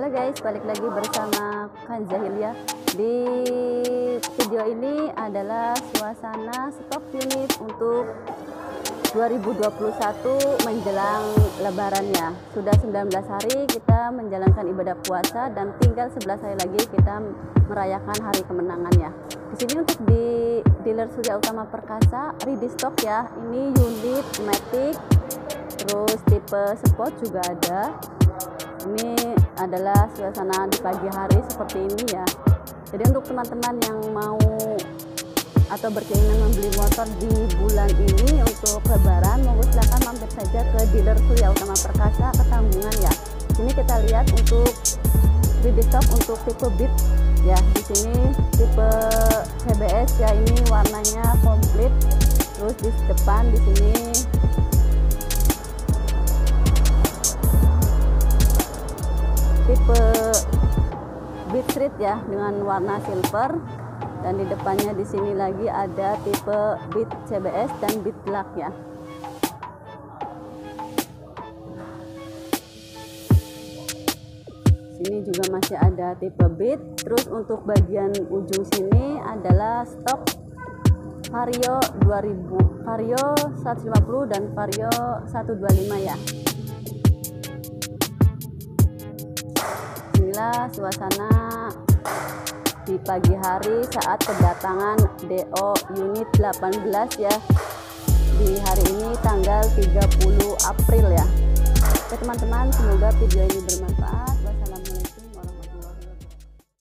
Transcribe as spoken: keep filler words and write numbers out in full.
Halo guys, balik lagi bersama Kanza Hilya. Di video ini adalah suasana stok unit untuk dua ribu dua puluh satu menjelang lebaran ya. Sudah sembilan belas hari kita menjalankan ibadah puasa dan tinggal sebelas hari lagi kita merayakan hari kemenangan ya. Di sini untuk di dealer Surya Utama Perkasa ready stock ya. Ini unit Matic, terus tipe Sport juga ada. Ini adalah suasana di pagi hari seperti ini ya. Jadi untuk teman-teman yang mau atau berkeinginan membeli motor di bulan ini untuk lebaran, monggo silakan mampir saja ke dealer Surya Utama Perkasa Ketanggungan ya. Sini kita lihat untuk ready stock untuk tipe Beat ya. Di sini tipe C B S ya, ini warnanya komplit. Terus di depan di sini tipe Beat Street ya dengan warna silver, dan di depannya di sini lagi ada tipe Beat C B S dan Beat Black ya. Sini juga masih ada tipe Beat. Terus untuk bagian ujung sini adalah stok Vario dua ribu, Vario seratus lima puluh dan Vario seratus dua puluh lima ya. Inilah suasana di pagi hari saat kedatangan D O unit delapan belas ya, di hari ini tanggal tiga puluh April ya. Oke teman-teman, semoga video ini bermanfaat.